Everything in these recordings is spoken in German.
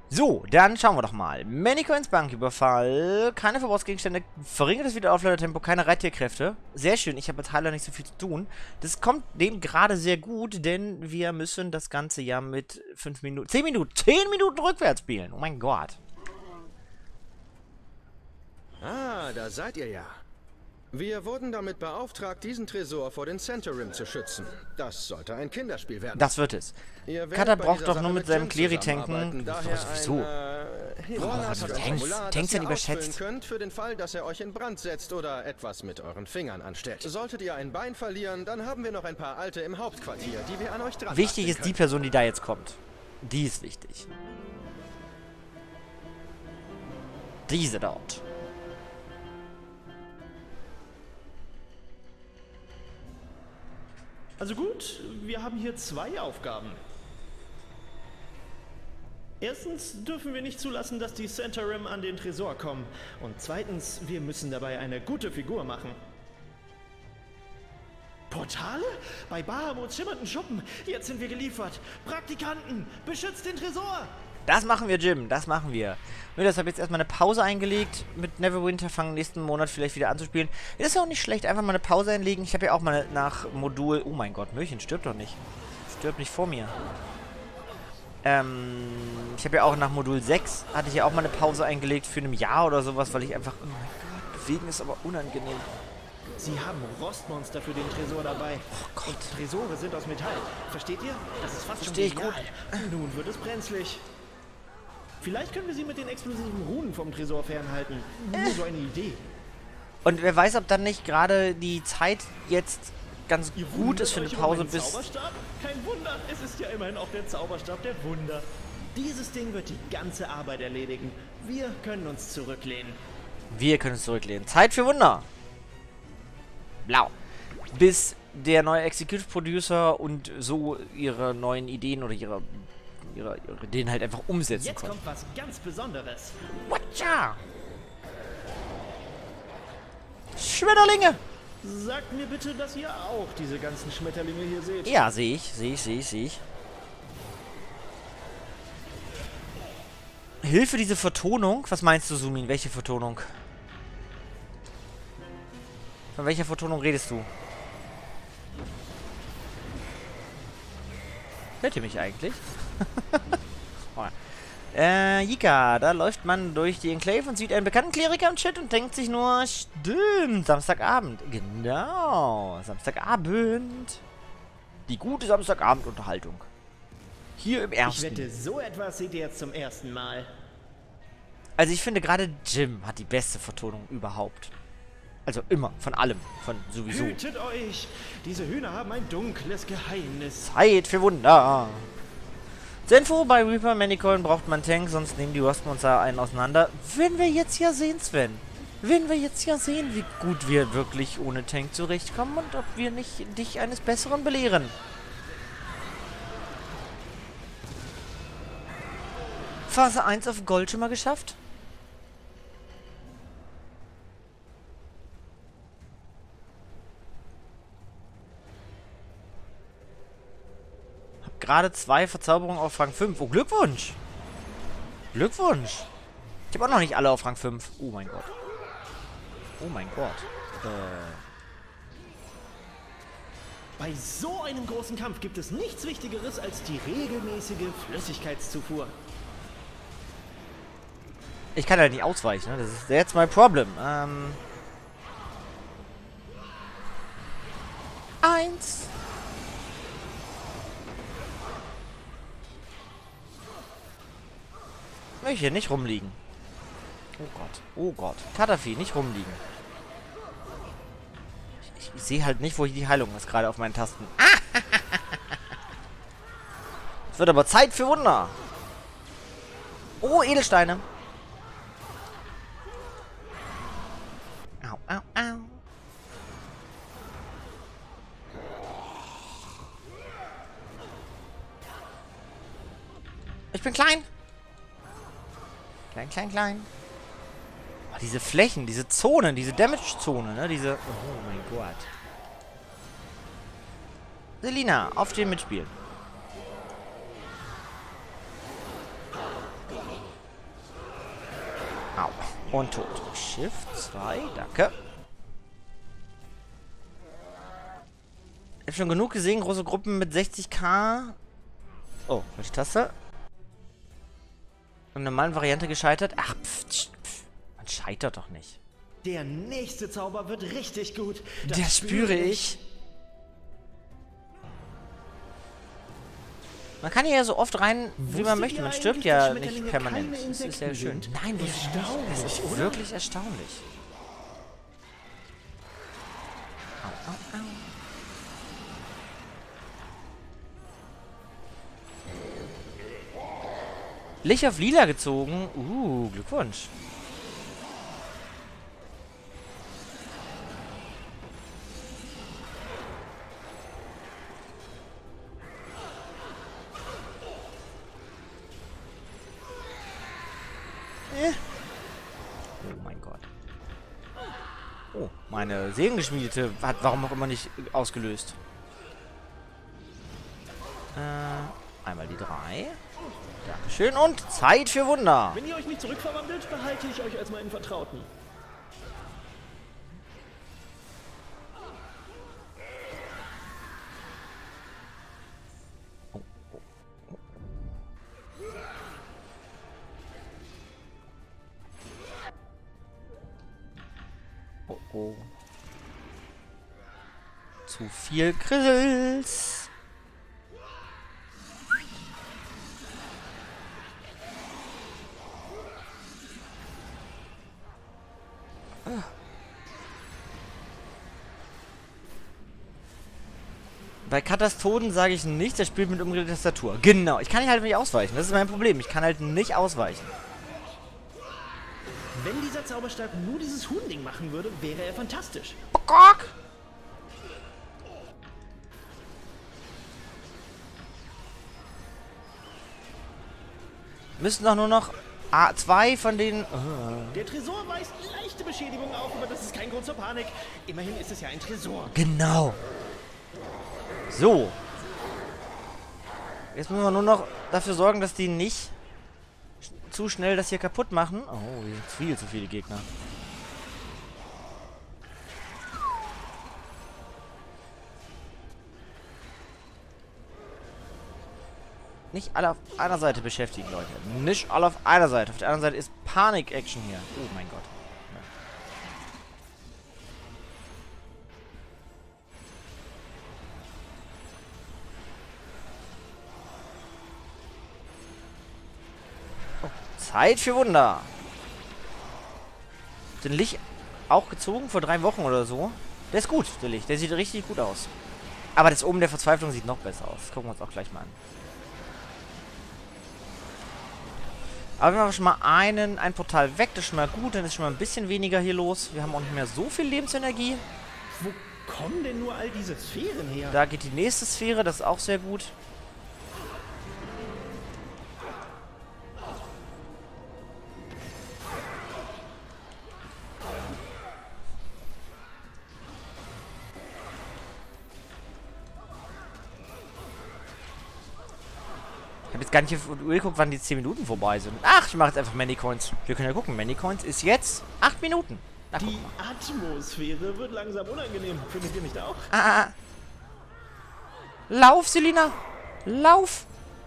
So, dann schauen wir doch mal. Mannequins Banküberfall. Keine Verbrauchsgegenstände. Verringertes Wiederaufladetempo. Keine Reittierkräfte. Sehr schön. Ich habe mit Heiler nicht so viel zu tun. Das kommt dem gerade sehr gut, denn wir müssen das Ganze ja mit 5 Minuten... 10 Minuten. 10 Minuten rückwärts spielen. Oh mein Gott. Ah, da seid ihr ja. Wir wurden damit beauftragt, diesen Tresor vor den Center Rim zu schützen. Das sollte ein Kinderspiel werden. Das wird es. Kata braucht doch nur mit seinem Cleary tanken. Wieso? Tanks sind überschätzt. Könnt für den Fall, dass er euch in Brand setzt oder etwas mit euren Fingern anstellt. Solltet ihr ein Bein verlieren, dann haben wir noch ein paar Alte im Hauptquartier, die wir an euch dran Wichtig ist die Person, die da jetzt kommt. Die ist wichtig. Diese dort. Also gut, wir haben hier 2 Aufgaben. Erstens dürfen wir nicht zulassen, dass die Center Rim an den Tresor kommen. Und zweitens, wir müssen dabei eine gute Figur machen. Portale? Bei Bahamut schimmernden Schuppen. Jetzt sind wir geliefert. Praktikanten, beschützt den Tresor! Das machen wir, Jim. Das machen wir. Und deshalb jetzt erstmal eine Pause eingelegt. Mit Neverwinter fangen nächsten Monat vielleicht wieder anzuspielen. Das ist ja auch nicht schlecht. Einfach mal eine Pause einlegen. Ich habe ja auch mal nach Modul... Oh mein Gott, Möhrchen stirbt doch nicht. Stirbt nicht vor mir. Ich habe ja auch nach Modul 6 hatte ich ja auch mal eine Pause eingelegt für ein Jahr oder sowas, weil ich einfach... Oh mein Gott, bewegen ist aber unangenehm. Sie haben Rostmonster für den Tresor dabei. Oh Gott. Und Tresore sind aus Metall. Versteht ihr? Das ist fast Verstehe ich schon genial. Nun wird es brenzlig. Vielleicht können wir sie mit den explosiven Runen vom Tresor fernhalten. Nur so eine Idee. Und wer weiß, ob dann nicht gerade die Zeit jetzt ganz gut ist für eine Pause bis... Zauberstab? Kein Wunder, es ist ja immerhin auch der Zauberstab der Wunder. Dieses Ding wird die ganze Arbeit erledigen. Wir können uns zurücklehnen. Wir können uns zurücklehnen. Zeit für Wunder. Blau. Bis der neue Executive Producer und so ihre neuen Ideen oder ihre Ideen halt einfach umsetzen Jetzt konnten. kommt was ganz Besonderes. Watcha! Schmetterlinge! Sagt mir bitte, dass ihr auch diese ganzen Schmetterlinge hier seht. Ja, sehe ich. Hilfe, diese Vertonung? Was meinst du, Sumin? Welche Vertonung? Von welcher Vertonung redest du? Hört ihr mich eigentlich? Oh. Yika, da läuft man durch die Enclave und sieht einen bekannten Kleriker im Chat und denkt sich nur, stimmt, Samstagabend. Genau, Samstagabend. Die gute Samstagabendunterhaltung. Hier im ersten. Ich wette, so etwas seht ihr jetzt zum ersten Mal. Also ich finde gerade Jim hat die beste Vertonung überhaupt. Also immer, von allem, von sowieso. Hütet euch! Diese Hühner haben ein dunkles Geheimnis. Zeit für Wunder. Zur Info, bei Reaper Manicoin braucht man Tanks, sonst nehmen die Rostmonster einen auseinander. Wenn wir jetzt ja sehen, Sven. Wenn wir jetzt ja sehen, wie gut wir wirklich ohne Tank zurechtkommen und ob wir nicht dich eines Besseren belehren. Phase 1 auf Gold schon mal geschafft? Gerade 2 Verzauberungen auf Rang 5. Oh, Glückwunsch! Glückwunsch! Ich habe auch noch nicht alle auf Rang 5. Oh mein Gott. Oh mein Gott. Bei so einem großen Kampf gibt es nichts Wichtigeres als die regelmäßige Flüssigkeitszufuhr. Ich kann halt nicht ausweichen, ne? Das ist jetzt mein Problem. 1. Möchte hier nicht rumliegen. Oh Gott. Oh Gott. Katafi, nicht rumliegen. Ich sehe halt nicht, wo hier die Heilung ist, gerade auf meinen Tasten. Es wird aber Zeit für Wunder. Oh, Edelsteine. Au, au, au. Ich bin klein. Klein. Oh, diese Flächen, diese Zonen, diese Damage-Zone, ne? Diese... Oh mein Gott. Selina, auf den mitspielen. Und tot. Shift 2, danke. Ich habe schon genug gesehen, große Gruppen mit 60k. Oh, falsche Taste. In der normalen Variante gescheitert. Ach, man scheitert doch nicht. Der nächste Zauber wird richtig gut. Das spüre ich. Man kann hier ja so oft rein, wie man möchte. Man stirbt ja nicht permanent. Das ist sehr schön. Nein, das ist wirklich erstaunlich. Au, au, au. Licht auf Lila gezogen. Glückwunsch. Oh mein Gott. Oh, meine Seelengeschmiedete hat warum auch immer nicht ausgelöst. Einmal die 3. Dankeschön und Zeit für Wunder. Wenn ihr euch nicht zurückverwandelt, behalte ich euch als meinen Vertrauten. Oh, oh. Zu viel Grills. Bei Katastoden sage ich nichts, er spielt mit umgedrehter Tastatur. Genau, ich kann halt nicht ausweichen. Das ist mein Problem. Ich kann halt nicht ausweichen. Wenn dieser Zauberstab nur dieses Hunding machen würde, wäre er fantastisch. Bock! Müssten doch nur noch zwei von den... Der Tresor weist leichte Beschädigungen auf, aber das ist kein Grund zur Panik. Immerhin ist es ja ein Tresor. Genau. So. Jetzt müssen wir nur noch dafür sorgen, dass die nicht zu schnell das hier kaputt machen. Oh, hier sind viel zu viele Gegner. Nicht alle auf einer Seite beschäftigen, Leute. Nicht alle auf einer Seite. Auf der anderen Seite ist Panik-Action hier. Oh mein Gott. Zeit für Wunder. Den Licht auch gezogen vor 3 Wochen oder so. Der ist gut, der Licht. Der sieht richtig gut aus. Aber das oben der Verzweiflung sieht noch besser aus. Das gucken wir uns auch gleich mal an. Aber wir haben schon mal ein Portal weg. Das ist schon mal gut. Dann ist schon mal ein bisschen weniger hier los. Wir haben auch nicht mehr so viel Lebensenergie. Wo kommen denn nur all diese Sphären her? Da geht die nächste Sphäre. Das ist auch sehr gut. Ich habe jetzt gar nicht auf die Uhr geguckt, wann die 10 Minuten vorbei sind. Ach, ich mache jetzt einfach Manycoins. Wir können ja gucken. Manycoins ist jetzt 8 Minuten. Na, die Atmosphäre wird langsam unangenehm. Findet ihr nicht auch? Lauf, Selina! Lauf!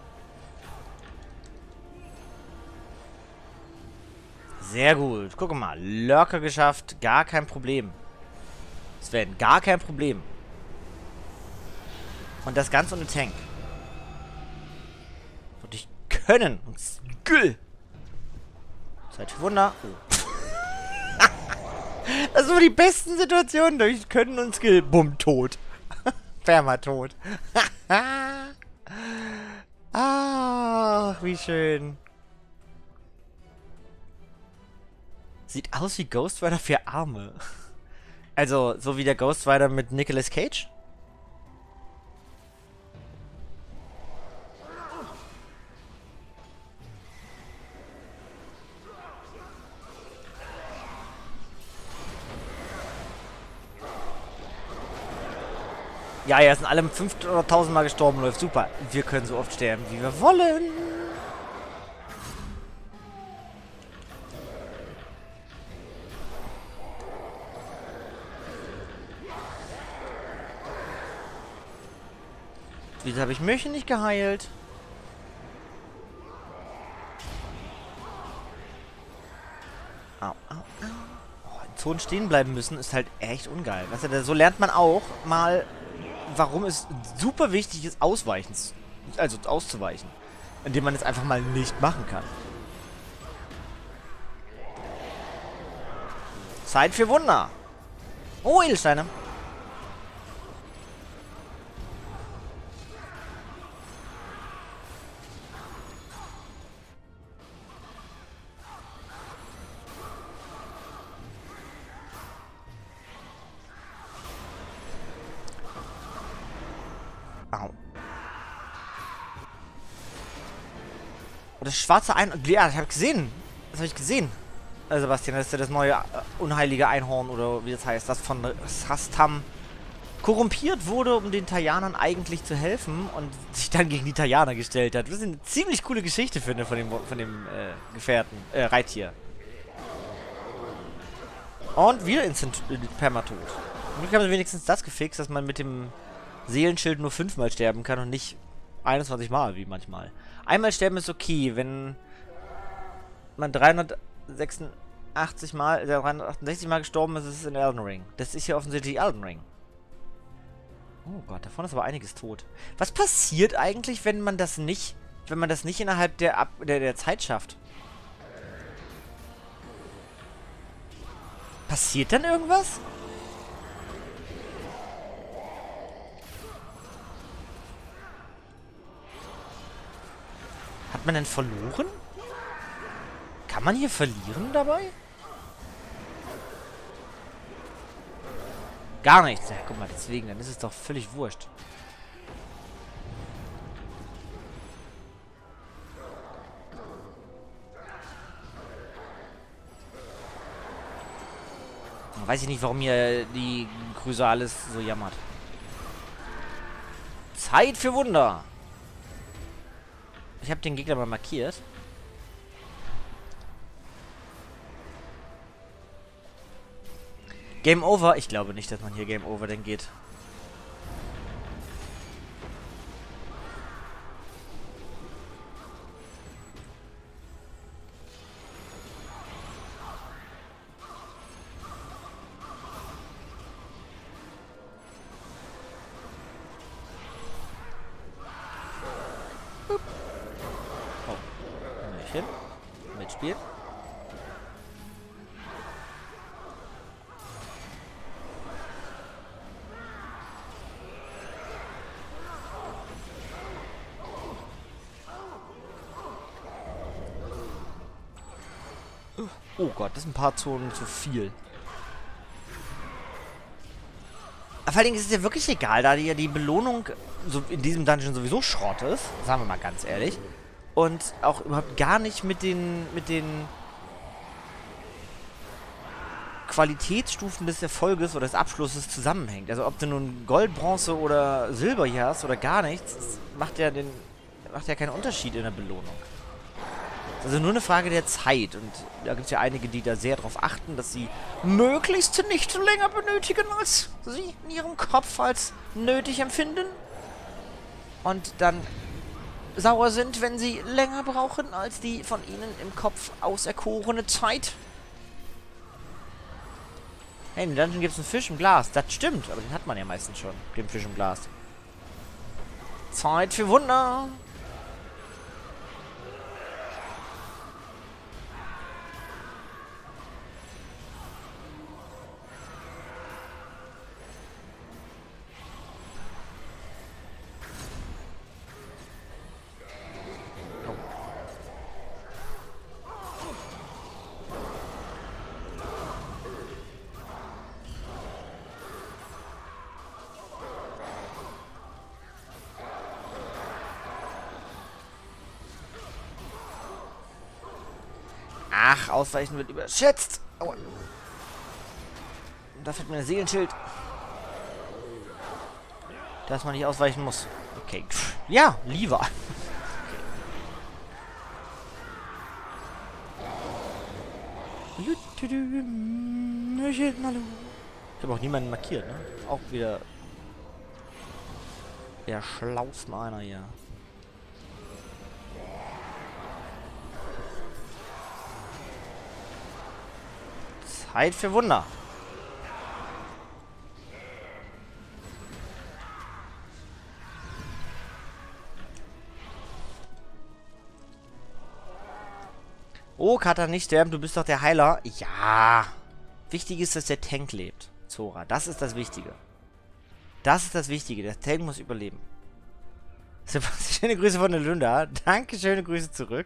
Sehr gut. Guck mal. Locker geschafft. Gar kein Problem. Sven, gar kein Problem. Und das Ganze ohne Tank. Und ich können. Und Skill. Zeit für Wunder. Oh. Das sind die besten Situationen durch Können und Skill. Bumm, tot. Permatot. Ach, wie schön. Sieht aus wie Ghost Rider für Arme. Also, so wie der Ghost Rider mit Nicolas Cage. Ja, ja, sind alle 5.000 oder 1.000 Mal gestorben, läuft super. Wir können so oft sterben, wie wir wollen. Wieso habe ich mich nicht geheilt? Au, au, au. Oh, in Zonen stehen bleiben müssen ist halt echt ungeil. Weißt du, so lernt man auch mal, warum es super wichtig ist, auszuweichen. Indem man es einfach mal nicht machen kann. Zeit für Wunder. Oh, Edelsteine. Au. Das schwarze Einhorn. Ja, das habe ich gesehen. Das habe ich gesehen. Sebastian, das ist ja das neue unheilige Einhorn oder wie das heißt, das von Rastam korrumpiert wurde, um den Tajanern eigentlich zu helfen und sich dann gegen die Tajaner gestellt hat. Das ist eine ziemlich coole Geschichte, finde ich, von dem Gefährten, Reittier. Und wieder Instant Permatot. Nun haben wir wenigstens das gefixt, dass man mit dem Seelenschild nur 5-mal sterben kann und nicht 21 Mal, wie manchmal. Einmal sterben ist okay, wenn man 368 Mal gestorben ist, ist es in Elden Ring. Das ist ja offensichtlich Elden Ring. Oh Gott, davon ist aber einiges tot. Was passiert eigentlich, wenn man das nicht innerhalb der Zeit schafft? Passiert dann irgendwas? Hat man denn verloren? Kann man hier verlieren dabei? Gar nichts. Ja, guck mal, deswegen, dann ist es doch völlig wurscht. Weiß ich nicht, warum hier die Chrysalis so jammert. Zeit für Wunder. Ich habe den Gegner mal markiert. Game Over? Ich glaube nicht, dass man hier Game Over denn geht. Oh, Mädchen. Mitspielen. Oh Gott, das sind ein paar Zonen zu viel. Aber vor allen Dingen ist es ja wirklich egal, da die Belohnung so in diesem Dungeon sowieso Schrott ist, sagen wir mal ganz ehrlich. Und auch überhaupt gar nicht mit den Qualitätsstufen des Erfolges oder des Abschlusses zusammenhängt. Also ob du nun Gold, Bronze oder Silber hier hast oder gar nichts, das macht ja keinen Unterschied in der Belohnung. Also nur eine Frage der Zeit. Und da gibt es ja einige, die da sehr darauf achten, dass sie möglichst nicht länger benötigen, als sie in ihrem Kopf als nötig empfinden. Und dann sauer sind, wenn sie länger brauchen, als die von ihnen im Kopf auserkorene Zeit. Hey, in dem Dungeon gibt es einen Fisch im Glas. Das stimmt, aber den hat man ja meistens schon, den Fisch im Glas. Zeit für Wunder. Ach, Ausweichen wird überschätzt. Aua. Da fällt mir ein Seelenschild. Dass man nicht ausweichen muss. Okay. Ja, lieber. Okay. Ich habe auch niemanden markiert, ne? Auch wieder Der schlausten einer hier. Zeit für Wunder. Oh, Kata, nicht sterben, du bist doch der Heiler. Ja. Wichtig ist, dass der Tank lebt. Zora, das ist das Wichtige. Das ist das Wichtige. Der Tank muss überleben. Schöne Grüße von der Lunda. Danke, schöne Grüße zurück.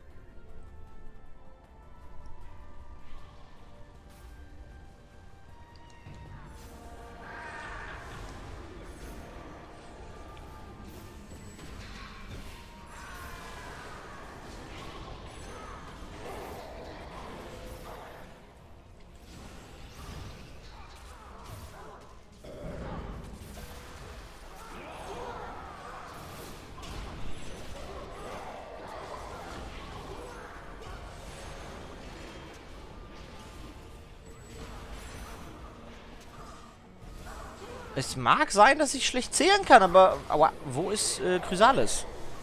Es mag sein, dass ich schlecht zählen kann, aber wo ist Chrysalis?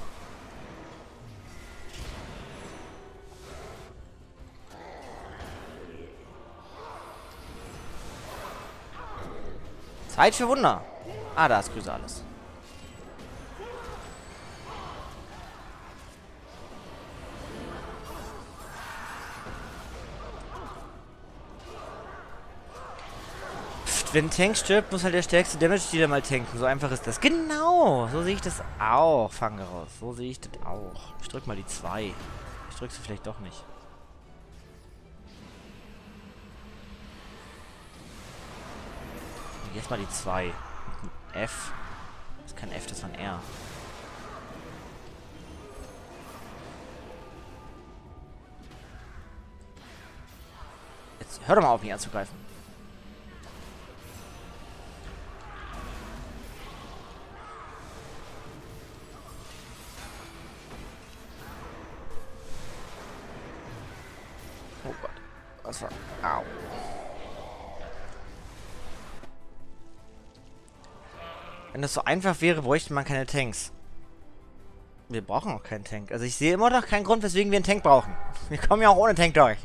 Zeit für Wunder. Ah, da ist Chrysalis. Wenn ein Tank stirbt, muss halt der stärkste Damage-Dealer mal tanken. So einfach ist das. Genau! So sehe ich das auch. Fange raus. So sehe ich das auch. Ich drück mal die 2. Ich drück sie vielleicht doch nicht. Jetzt mal die 2. F. Das ist kein F, das war ein R. Jetzt hör doch mal auf, mich anzugreifen. Oh Gott. Was war... Au. Wenn das so einfach wäre, bräuchte man keine Tanks. Wir brauchen auch keinen Tank. Also ich sehe immer noch keinen Grund, weswegen wir einen Tank brauchen. Wir kommen ja auch ohne Tank durch.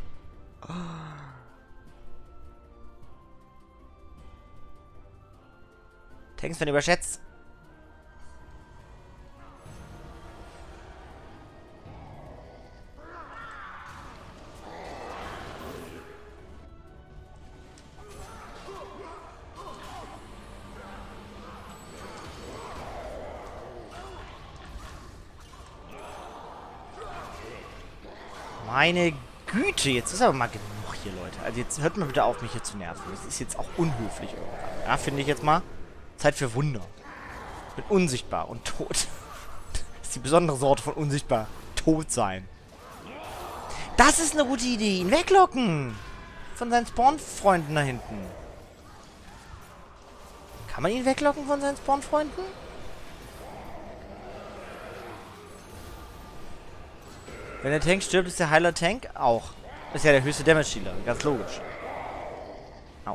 Tanks werden überschätzt. Meine Güte, jetzt ist aber mal genug hier, Leute. Also jetzt hört mal bitte auf, mich hier zu nerven. Das ist jetzt auch unhöflich irgendwann. Ja, finde ich jetzt mal. Zeit für Wunder. Ich bin unsichtbar und tot. Das ist die besondere Sorte von unsichtbar. Tot sein. Das ist eine gute Idee. Ihn weglocken. Von seinen Spawn-Freunden da hinten. Kann man ihn weglocken von seinen Spawn-Freunden? Wenn der Tank stirbt, ist der Heiler Tank auch. Ist ja der höchste Damage-Dealer. Ganz logisch. Au.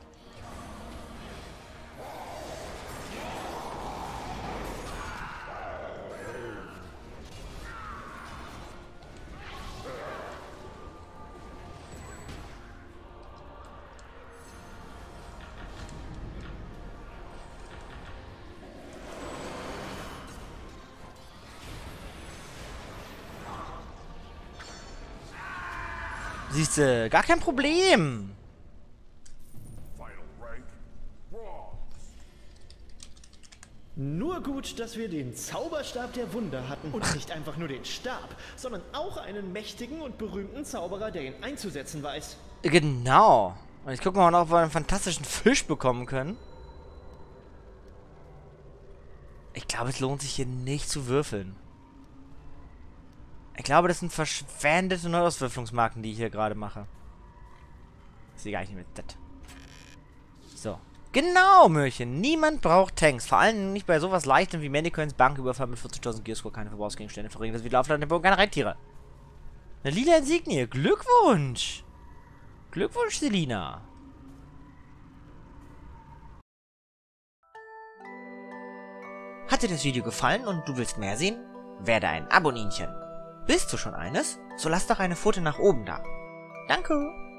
Siehste, gar kein Problem. Nur gut, dass wir den Zauberstab der Wunder hatten. Und nicht einfach nur den Stab, sondern auch einen mächtigen und berühmten Zauberer, der ihn einzusetzen weiß. Genau. Und jetzt gucken wir mal noch, ob wir einen fantastischen Fisch bekommen können. Ich glaube, es lohnt sich hier nicht zu würfeln. Ich glaube, das sind verschwendete Neuauswürflungsmarken, die ich hier gerade mache. Ich sehe gar nicht mehr. So. Genau, Möhrchen. Niemand braucht Tanks. Vor allem nicht bei sowas Leichtem wie Mannequins Banküberfall mit 40.000 Gearscore keine Verbrauchsgegenstände verringert. Das Wiederaufladen keine Reittiere. Eine lila Insignie. Glückwunsch. Glückwunsch, Selina. Hat dir das Video gefallen und du willst mehr sehen? Werde ein Aboninchen. Bist du schon eines? So lass doch eine Pfote nach oben da. Danke.